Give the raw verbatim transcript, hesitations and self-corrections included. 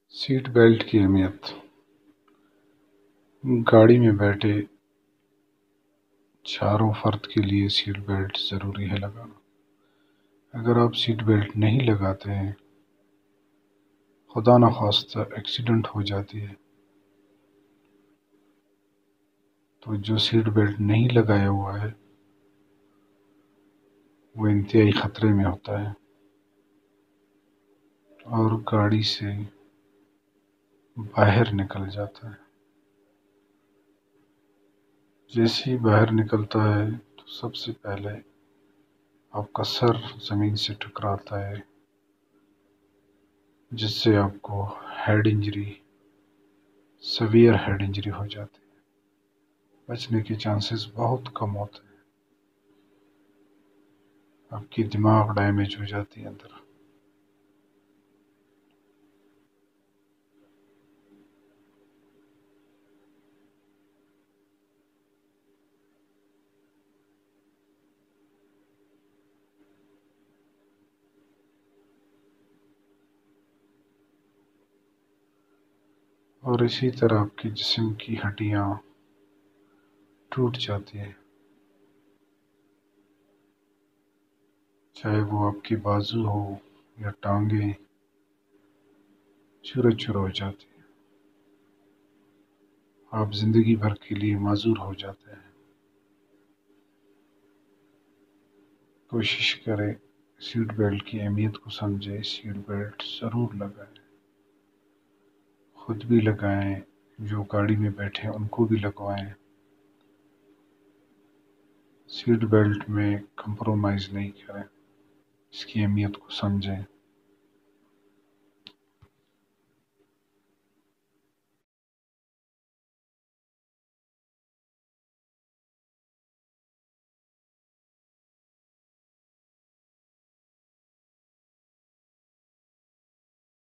Seat belt کی اہمیت۔ گاڑی میں بیٹھے چاروں فرد کے لیے سیٹ بیلٹ ضروری ہے لگانا۔ اگر آپ سیٹ بیلٹ نہیں لگاتے ہیں، خدا نخواستہ ایکسیڈنٹ ہو جاتی ہے تو جو سیٹ بیلٹ نہیں لگایا ہوا ہے وہ انتہائی خطرے میں ہوتا ہے اور گاڑی سے باہر نکل جاتا ہے۔ جیسے ہی باہر نکلتا ہے تو سب سے پہلے آپ کا سر زمین سے ٹکراتا ہے، جس سے آپ کو head injury, severe head injury ہو جاتی ہے۔ بچنے کے چانسز بہت کم ہوتے ہیں۔ آپ کی دماغ ڈیمیج ہو جاتی ہے اندر۔ اور اسی طرح آپ کے جسم کی ہڈیاں ٹوٹ جاتی ہیں، چاہے وہ آپ کی بازو ہو یا ٹانگیں، چورے چور ہو جاتی ہیں۔ آپ زندگی بھر کے لیے معذور ہو جاتے ہیں۔ کوشش کریں سیٹ بیلٹ کی اہمیت کو سمجھیں، سیٹ بیلٹ ضرور لگائیں، خود بھی لگائیں، جو گاڑی میں بیٹھے ان کو بھی لگوائیں۔ سیٹ بیلٹ میں کمپرومائز نہیں کریں، اس کی اہمیت کو سمجھیں۔